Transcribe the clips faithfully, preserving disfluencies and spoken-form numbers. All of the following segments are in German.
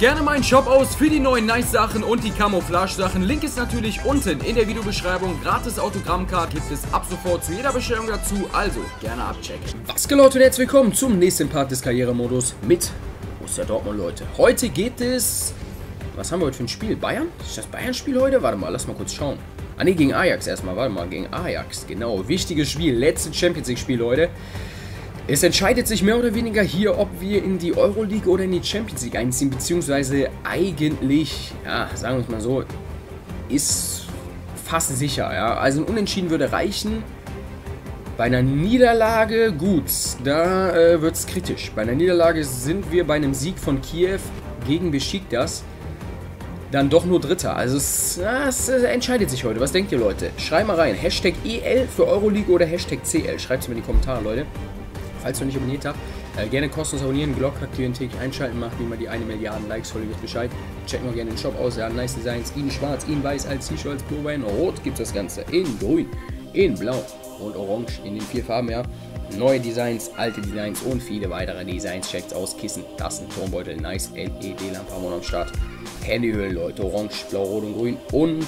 gerne meinen Shop aus für die neuen Nice-Sachen und die Camouflage-Sachen. Link ist natürlich unten in der Videobeschreibung. Gratis Autogrammcard gibt es ab sofort zu jeder Bestellung dazu, also gerne abchecken. Was geht, Leute, und herzlich willkommen zum nächsten Part des Karrieremodus mit Borussia Dortmund, Leute. Heute geht es... Was haben wir heute für ein Spiel? Bayern? Ist das Bayern-Spiel heute? Warte mal, lass mal kurz schauen. Ah ne, gegen Ajax erstmal. Warte mal, gegen Ajax. Genau, wichtiges Spiel. Letztes Champions League-Spiel, Leute. Es entscheidet sich mehr oder weniger hier, ob wir in die Euroleague oder in die Champions League einziehen. Beziehungsweise eigentlich, ja, sagen wir es mal so, ist fast sicher. Ja. Also ein Unentschieden würde reichen. Bei einer Niederlage, gut, da äh, wird es kritisch. Bei einer Niederlage sind wir bei einem Sieg von Kiew gegen Besiktas dann doch nur Dritter. Also es, es entscheidet sich heute. Was denkt ihr, Leute? Schreibt mal rein. Hashtag E L für Euroleague oder Hashtag C L. Schreibt es mir in die Kommentare, Leute. Falls ihr noch nicht abonniert habt, äh, gerne kostenlos abonnieren, Glocke aktivieren, täglich einschalten, macht wie immer die eine Milliarde Likes, holt euch Bescheid. Checkt noch gerne den Shop aus, ja, nice Designs, in schwarz, in weiß, als T-Shirt, als Pullover, in rot gibt es das Ganze, in grün, in blau und orange, in den vier Farben, ja. Neue Designs, alte Designs und viele weitere Designs. Checkt aus, Kissen, Tassen, Turmbeutel, nice L E D-Lampe haben wir noch am Start. Handyhüllen, Leute, orange, blau, rot und grün und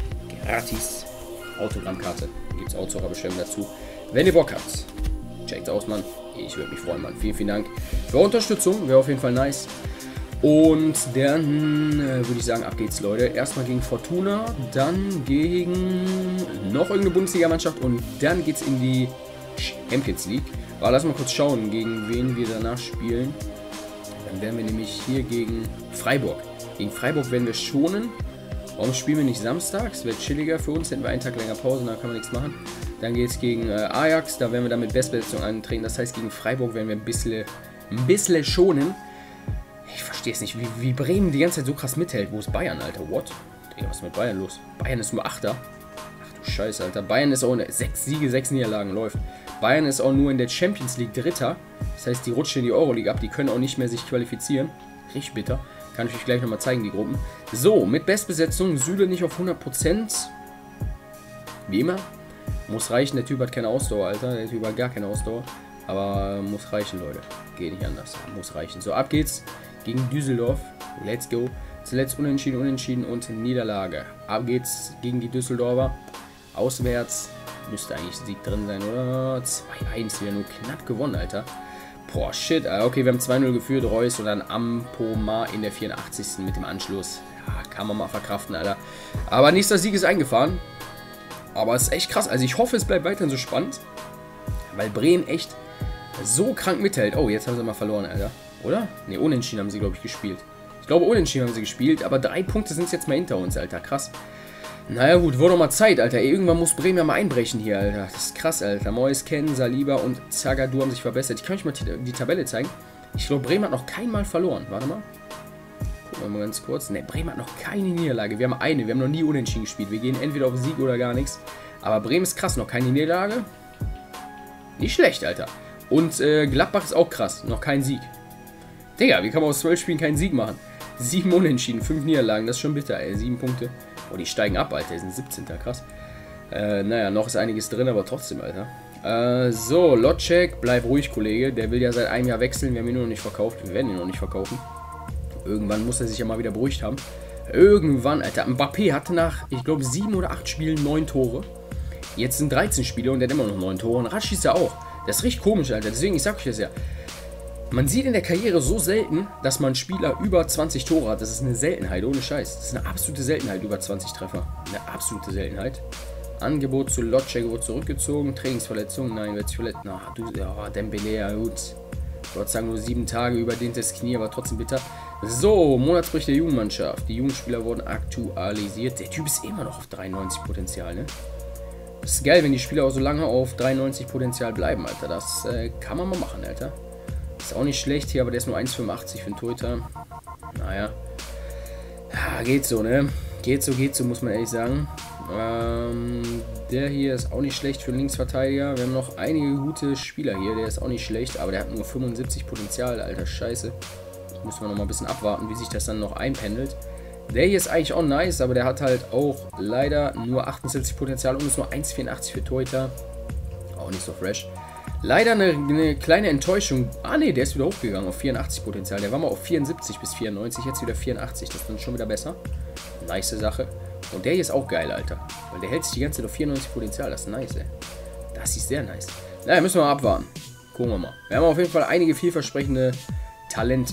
gratis Autogrammkarte. Gibt es auch zur Bestellung dazu. Wenn ihr Bock habt, checkt aus, Mann. Ich würde mich freuen, Mann. Vielen, vielen Dank für Unterstützung. Wäre auf jeden Fall nice. Und dann äh, würde ich sagen, ab geht's, Leute. Erstmal gegen Fortuna, dann gegen noch irgendeine Bundesliga-Mannschaft und dann geht's in die Champions League. Aber lass mal kurz schauen, gegen wen wir danach spielen. Dann werden wir nämlich hier gegen Freiburg. Gegen Freiburg werden wir schonen. Warum spielen wir nicht samstags? Wäre chilliger für uns. Hätten wir einen Tag länger Pause, da kann man nichts machen. Dann geht es gegen äh, Ajax. Da werden wir dann mit Bestbesetzung antreten. Das heißt, gegen Freiburg werden wir ein bisschen, ein bisschen schonen. Ich verstehe es nicht, wie, wie Bremen die ganze Zeit so krass mithält. Wo ist Bayern, Alter? What? Digga, was ist mit Bayern los? Bayern ist nur Achter. Ach du Scheiße, Alter. Bayern ist auch in sechs Siege, sechs Niederlagen läuft. Bayern ist auch nur in der Champions League Dritter. Das heißt, die rutschen in die Euroleague ab. Die können auch nicht mehr sich qualifizieren. Richtig bitter. Kann ich euch gleich nochmal zeigen, die Gruppen. So, mit Bestbesetzung. Süle nicht auf hundert Prozent. Wie immer. Muss reichen. Der Typ hat keine Ausdauer, Alter. Der Typ hat gar keine Ausdauer. Aber muss reichen, Leute. Geht nicht anders. Muss reichen. So, ab geht's gegen Düsseldorf. Let's go. Zuletzt unentschieden, unentschieden und Niederlage. Ab geht's gegen die Düsseldorfer. Auswärts. Müsste eigentlich Sieg drin sein, oder? zwei eins. Wieder nur knapp gewonnen, Alter. Boah, shit. Okay, wir haben zwei null geführt. Reus und dann Ampomar in der vierundachtzigsten mit dem Anschluss. Ja, kann man mal verkraften, Alter. Aber nächster Sieg ist eingefahren. Aber es ist echt krass. Also ich hoffe, es bleibt weiterhin so spannend. Weil Bremen echt so krank mithält. Oh, jetzt haben sie mal verloren, Alter. Oder? Ne, unentschieden haben sie, glaube ich, gespielt. Ich glaube, unentschieden haben sie gespielt. Aber drei Punkte sind jetzt mal hinter uns, Alter. Krass. Naja gut, wurde doch mal Zeit, Alter. Irgendwann muss Bremen ja mal einbrechen hier, Alter. Das ist krass, Alter. Mois, Ken, Saliba und Zagadou haben sich verbessert. Ich kann euch mal die, die Tabelle zeigen. Ich glaube, Bremen hat noch kein Mal verloren. Warte mal. Gucken wir mal ganz kurz. Ne, Bremen hat noch keine Niederlage. Wir haben eine. Wir haben noch nie unentschieden gespielt. Wir gehen entweder auf Sieg oder gar nichts. Aber Bremen ist krass. Noch keine Niederlage. Nicht schlecht, Alter. Und äh, Gladbach ist auch krass. Noch kein Sieg. Digga, wie kann man aus zwölf Spielen keinen Sieg machen? Sieben Unentschieden, fünf Niederlagen. Das ist schon bitter, ey. Sieben Punkte. Oh, die steigen ab, Alter. Die sind siebzehnter Krass. Äh, naja, noch ist einiges drin, aber trotzdem, Alter. Äh, so, Lotschek, bleib ruhig, Kollege. Der will ja seit einem Jahr wechseln. Wir haben ihn noch nicht verkauft. Wir werden ihn noch nicht verkaufen. Irgendwann muss er sich ja mal wieder beruhigt haben. Irgendwann, Alter. Mbappé hatte nach, ich glaube, sieben oder acht Spielen neun Tore. Jetzt sind dreizehn Spiele und der hat immer noch neun Tore. Und Ratsch ist ja auch. Das ist richtig komisch, Alter. Deswegen, ich sag euch das ja. Man sieht in der Karriere so selten, dass man Spieler über zwanzig Tore hat. Das ist eine Seltenheit, ohne Scheiß. Das ist eine absolute Seltenheit, über zwanzig Treffer. Eine absolute Seltenheit. Angebot zu Lotschek wurde zurückgezogen. Trainingsverletzung, nein, wird sich verletzt. Na, du, ja, Dembele, ja gut. Ich würde sagen, nur sieben Tage überdehntes Knie, aber trotzdem bitter. So, Monatsbericht der Jugendmannschaft. Die Jugendspieler wurden aktualisiert. Der Typ ist immer noch auf dreiundneunzig Potenzial, ne? Das ist geil, wenn die Spieler auch so lange auf dreiundneunzig Potenzial bleiben, Alter. Das äh, kann man mal machen, Alter. Ist auch nicht schlecht hier, aber der ist nur eins fünfundachtzig für den Torhüter. Naja. Ja, geht so, ne? Geht so, geht so, muss man ehrlich sagen. Ähm, der hier ist auch nicht schlecht für den Linksverteidiger. Wir haben noch einige gute Spieler hier. Der ist auch nicht schlecht, aber der hat nur fünfundsiebzig Potenzial. Alter, scheiße. Das müssen wir noch mal ein bisschen abwarten, wie sich das dann noch einpendelt. Der hier ist eigentlich auch nice, aber der hat halt auch leider nur achtundsiebzig Potenzial und ist nur eins vierundachtzig für Torhüter. Auch nicht so fresh. Leider eine, eine kleine Enttäuschung. Ah ne, der ist wieder hochgegangen auf vierundachtzig Potenzial. Der war mal auf vierundsiebzig bis vierundneunzig, jetzt wieder vierundachtzig. Das ist dann schon wieder besser. Nice Sache. Und der hier ist auch geil, Alter. Weil der hält sich die ganze Zeit auf vierundneunzig Potenzial. Das ist nice, ey. Das ist sehr nice. Naja, müssen wir mal abwarten. Gucken wir mal. Wir haben auf jeden Fall einige vielversprechende Talente.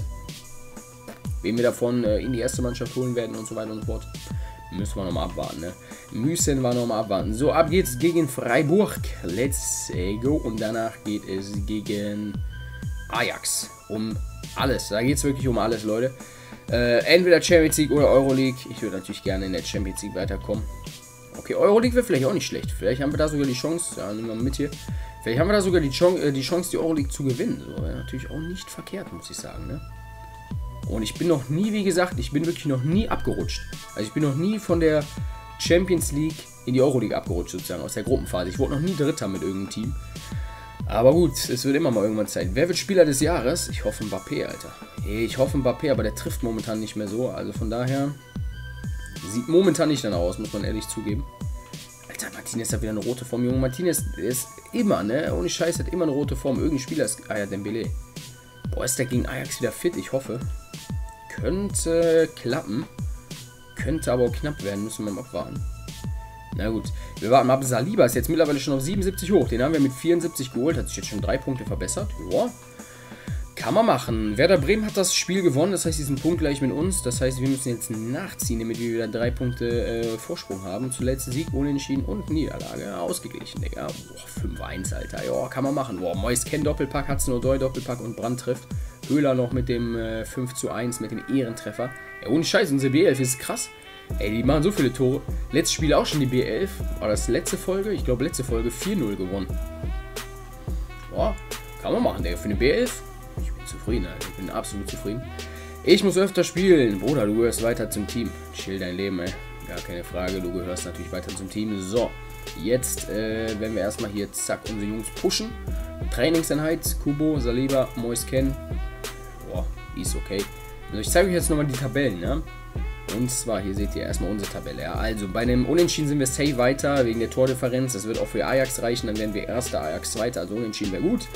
Wen wir davon äh, in die erste Mannschaft holen werden und so weiter und so fort. Müssen wir nochmal abwarten, ne? Müssen wir nochmal abwarten. So, ab geht's gegen Freiburg. Let's go. Und danach geht es gegen Ajax. Um alles. Da geht es wirklich um alles, Leute. Äh, entweder Champions League oder Euroleague. Ich würde natürlich gerne in der Champions League weiterkommen. Okay, Euroleague wäre vielleicht auch nicht schlecht. Vielleicht haben wir da sogar die Chance. Ja, nehmen wir mal mit hier. Vielleicht haben wir da sogar die Chance, äh, die, Chance die Euroleague zu gewinnen. So, wäre natürlich auch nicht verkehrt, muss ich sagen, ne? Und ich bin noch nie, wie gesagt, ich bin wirklich noch nie abgerutscht. Also ich bin noch nie von der Champions League in die Euroleague abgerutscht, sozusagen, aus der Gruppenphase. Ich wurde noch nie Dritter mit irgendeinem Team. Aber gut, es wird immer mal irgendwann Zeit. Wer wird Spieler des Jahres? Ich hoffe Mbappé, Alter. Ich hoffe Mbappé, aber der trifft momentan nicht mehr so. Also von daher sieht momentan nicht danach aus, muss man ehrlich zugeben. Alter, Martinez hat wieder eine rote Form. Junge, Martinez ist immer, ne? Ohne Scheiß, hat immer eine rote Form. Irgendein Spieler ist... Ah ja, Dembélé. Boah, ist der gegen Ajax wieder fit? Ich hoffe. Könnte klappen. Könnte aber auch knapp werden. Müssen wir mal abwarten. Na gut. Wir warten mal ab. Saliba ist jetzt mittlerweile schon auf siebenundsiebzig hoch. Den haben wir mit vierundsiebzig geholt. Hat sich jetzt schon drei Punkte verbessert. Ja. Kann man machen. Werder Bremen hat das Spiel gewonnen. Das heißt, die sind punktgleich mit uns. Das heißt, wir müssen jetzt nachziehen, damit wir wieder drei Punkte äh, Vorsprung haben. Zuletzt Sieg, Unentschieden und Niederlage. Ausgeglichen, Digga. Boah, fünf eins, Alter. Ja, kann man machen. Boah, Mois Ken Doppelpack, Hudson-Odoi Doppelpack und Brandt trifft. Höhler noch mit dem äh, fünf zu eins, mit dem Ehrentreffer. Ja, ohne Scheiß, unsere B elf ist krass. Ey, die machen so viele Tore. Letztes Spiel auch schon die B elf. War das letzte Folge? Ich glaube, letzte Folge vier null gewonnen. Boah, kann man machen, Digga. Für eine B elf. Ich bin zufrieden, Alter. Ich bin absolut zufrieden. Ich muss öfter spielen. Bruder, du gehörst weiter zum Team. Chill dein Leben, ey. Gar keine Frage. Du gehörst natürlich weiter zum Team. So, jetzt äh, werden wir erstmal hier, zack, unsere Jungs pushen. Trainingseinheit. Kubo, Saliba, Mois Ken. Boah, ist okay. Also ich zeige euch jetzt nochmal die Tabellen, ne? Und zwar, hier seht ihr erstmal unsere Tabelle. Ja. Also bei einem Unentschieden sind wir safe weiter, wegen der Tordifferenz. Das wird auch für Ajax reichen, dann werden wir erster, Ajax zweiter, also Unentschieden wäre gut.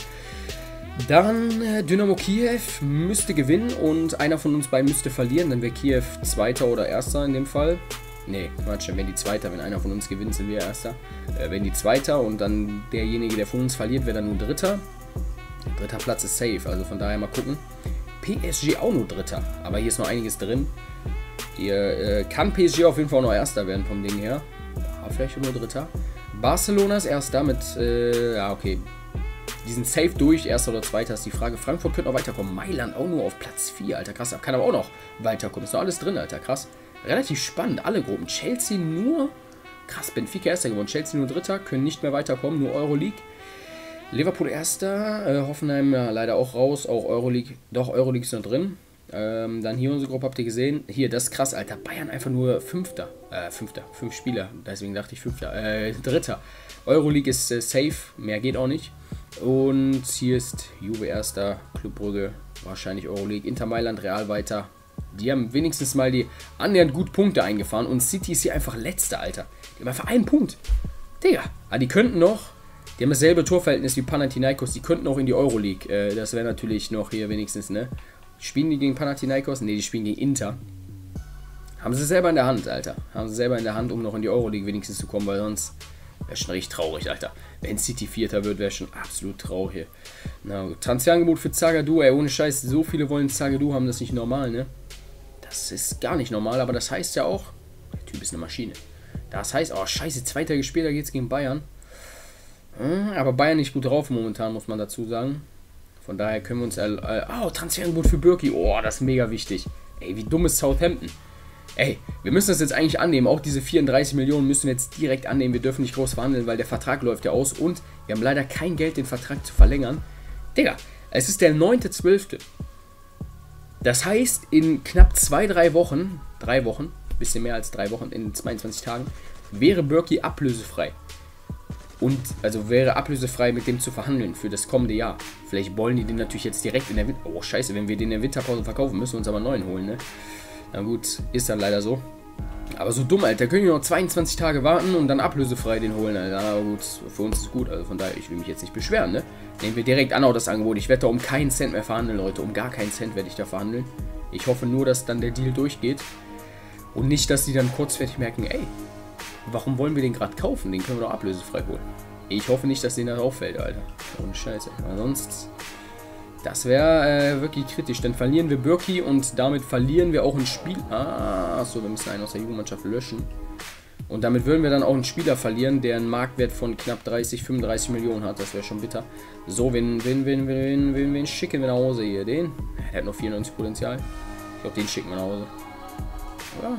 Dann äh, Dynamo Kiew müsste gewinnen und einer von uns beiden müsste verlieren. Dann wäre Kiew zweiter oder erster in dem Fall. Ne, Quatsch, dann wären die zweiter. Wenn einer von uns gewinnt, sind wir erster. Äh, wenn die zweiter und dann derjenige, der von uns verliert, wäre dann nur dritter. Dritter Platz ist safe, also von daher mal gucken. P S G auch nur dritter, aber hier ist noch einiges drin. Hier äh, kann P S G auf jeden Fall auch noch erster werden vom Ding her. Aber vielleicht nur dritter. Barcelona ist erster mit, äh, ja okay. Die sind safe durch, erster oder zweiter ist die Frage. Frankfurt könnte noch weiterkommen. Mailand auch nur auf Platz vier, Alter, krass. Kann aber auch noch weiterkommen. Ist noch alles drin, Alter, krass. Relativ spannend, alle Gruppen. Chelsea nur, krass, Benfica erster geworden. Chelsea nur dritter, können nicht mehr weiterkommen, nur Euroleague. Liverpool erster, äh, Hoffenheim ja, leider auch raus, auch Euroleague, doch Euroleague ist noch drin. Ähm, dann hier unsere Gruppe, habt ihr gesehen. Hier, das ist krass, Alter. Bayern einfach nur Fünfter. Äh, Fünfter. Fünf Spieler. Deswegen dachte ich Fünfter. Äh, Dritter. Euroleague ist äh, safe. Mehr geht auch nicht. Und hier ist Juve Erster. Club Brügge. Wahrscheinlich Euroleague. Inter Mailand, Real weiter. Die haben wenigstens mal die annähernd gut Punkte eingefahren. Und City ist hier einfach Letzter, Alter. Die haben einfach einen Punkt. Digga. Ah, die könnten noch. Die haben dasselbe Torverhältnis wie Panathinaikos. Die könnten auch in die Euroleague. Äh, das wäre natürlich noch hier wenigstens, ne? Spielen die gegen Panathinaikos? Ne, die spielen gegen Inter. Haben sie selber in der Hand, Alter. Haben sie selber in der Hand, um noch in die Euroleague wenigstens zu kommen, weil sonst wäre schon richtig traurig, Alter. Wenn City Vierter wird, wäre schon absolut traurig. Na, Transferangebot für Zagadou, ey, ohne Scheiß, so viele wollen Zagadou haben, das ist nicht normal, ne? Das ist gar nicht normal, aber das heißt ja auch, der Typ ist eine Maschine. Das heißt, oh scheiße, zwei Tage später geht's gegen Bayern. Hm, aber Bayern nicht gut drauf momentan, muss man dazu sagen. Von daher können wir uns... Äh, oh, Transferangebot für Birki. Oh, das ist mega wichtig. Ey, wie dumm ist Southampton? Ey, wir müssen das jetzt eigentlich annehmen. Auch diese vierunddreißig Millionen müssen wir jetzt direkt annehmen. Wir dürfen nicht groß verhandeln, weil der Vertrag läuft ja aus. Und wir haben leider kein Geld, den Vertrag zu verlängern. Digga, es ist der neunte zwölfte Das heißt, in knapp zwei, drei Wochen, drei Wochen, bisschen mehr als drei Wochen, in zweiundzwanzig Tagen, wäre Birki ablösefrei. Und, also wäre ablösefrei mit dem zu verhandeln für das kommende Jahr. Vielleicht wollen die den natürlich jetzt direkt in der Winter... Oh, scheiße, wenn wir den in der Winterpause verkaufen, müssen wir uns aber einen neuen holen, ne? Na gut, ist dann leider so. Aber so dumm, Alter. Können wir noch zweiundzwanzig Tage warten und dann ablösefrei den holen, Alter. Aber gut, für uns ist es gut. Also von daher, ich will mich jetzt nicht beschweren, ne? Nehmen wir direkt an, auch das Angebot. Ich werde da um keinen Cent mehr verhandeln, Leute. Um gar keinen Cent werde ich da verhandeln. Ich hoffe nur, dass dann der Deal durchgeht. Und nicht, dass die dann kurzfristig merken, ey, warum wollen wir den gerade kaufen? Den können wir doch ablösefrei holen. Ich hoffe nicht, dass denen das auffällt, Alter. Ohne Scheiße. Weil sonst, das wäre äh, wirklich kritisch. Dann verlieren wir Birki und damit verlieren wir auch ein Spiel. Ah, achso, wir müssen einen aus der Jugendmannschaft löschen. Und damit würden wir dann auch einen Spieler verlieren, der einen Marktwert von knapp dreißig, fünfunddreißig Millionen hat. Das wäre schon bitter. So, wen, wen, wen, wen, wen, wen schicken wir nach Hause hier? Den? Der hat noch vierundneunzig Potenzial. Ich glaube, den schicken wir nach Hause. Oder?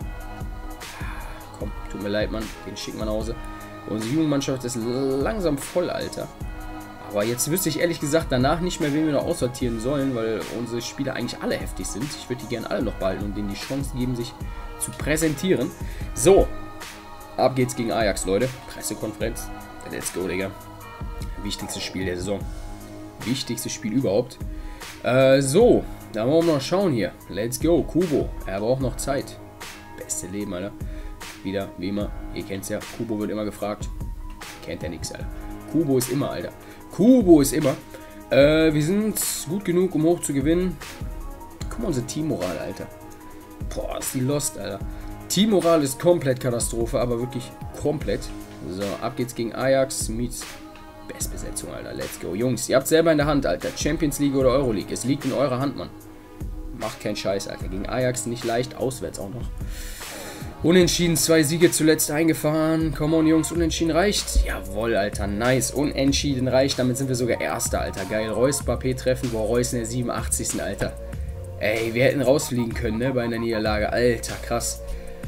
Komm, tut mir leid, Mann. Den schicken wir nach Hause. Unsere Jugendmannschaft ist langsam voll, Alter. Aber jetzt wüsste ich ehrlich gesagt danach nicht mehr, wen wir noch aussortieren sollen, weil unsere Spieler eigentlich alle heftig sind. Ich würde die gerne alle noch behalten und denen die Chance geben, sich zu präsentieren. So, ab geht's gegen Ajax, Leute. Pressekonferenz. Let's go, Digga. Wichtigstes Spiel der Saison. Wichtigstes Spiel überhaupt. Äh, so, da wollen wir mal schauen hier. Let's go, Kubo. Er braucht noch Zeit. Beste Leben, Alter. Wieder, wie immer. Ihr kennt's ja. Kubo wird immer gefragt. Kennt er nix, Alter. Kubo ist immer, Alter. Kubo ist immer. Äh, wir sind gut genug, um hoch zu gewinnen. Guck mal, unsere Teammoral, Alter. Boah, ist die Lost, Alter. Teammoral ist komplett Katastrophe, aber wirklich komplett. So, ab geht's gegen Ajax. Meets Bestbesetzung, Alter. Let's go. Jungs, ihr habt selber in der Hand, Alter. Champions League oder Euroleague. Es liegt in eurer Hand, Mann. Macht keinen Scheiß, Alter. Gegen Ajax nicht leicht. Auswärts auch noch. Unentschieden, zwei Siege zuletzt eingefahren. Come on, Jungs, unentschieden reicht. Jawohl, Alter, nice. Unentschieden reicht, damit sind wir sogar Erster, Alter. Geil, Reus, Mbappé treffen, boah, Reus in der siebenundachtzigsten Alter. Ey, wir hätten rausfliegen können, ne, bei einer Niederlage. Alter, krass.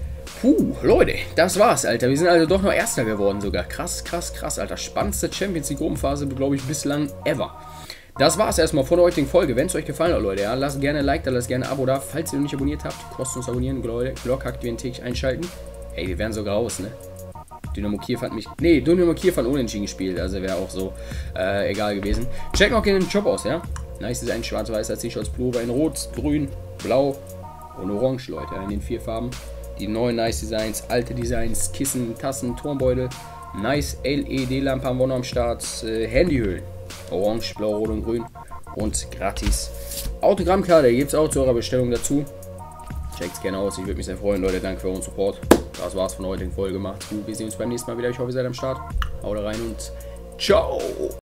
Puh, Leute, das war's, Alter. Wir sind also doch noch Erster geworden sogar. Krass, krass, krass, Alter. Spannendste Champions League Gruppenphase, glaube ich, bislang ever. Das war's erstmal von der heutigen Folge. Wenn es euch gefallen hat, Leute, ja, lasst gerne ein Like da, lasst gerne ein Abo da. Falls ihr noch nicht abonniert habt, kostenlos abonnieren, Leute. Glocke aktivieren, täglich einschalten. Ey, wir wären sogar raus, ne? Dynamo Kiew hat mich... Ne, Dynamo Kiew hat unentschieden gespielt, also wäre auch so äh, egal gewesen. Checkt noch gerne den Job aus, ja? Nice ist ein schwarz-weißer T-Shirts, Pullover in Rot, Grün, Blau und Orange, Leute, in den vier Farben. Die neuen Nice Designs, alte Designs, Kissen, Tassen, Turmbeutel. Nice L E D-Lampe haben wir noch am Start. Äh, Handyhüllen. Orange, Blau, Rot und Grün. Und gratis Autogrammkarte gibt es auch zu eurer Bestellung dazu. Checkt's gerne aus, ich würde mich sehr freuen, Leute. Danke für euren Support. Das war's von der heutigen Folge. Macht's gut. Wir sehen uns beim nächsten Mal wieder. Ich hoffe, ihr seid am Start. Haut rein und ciao.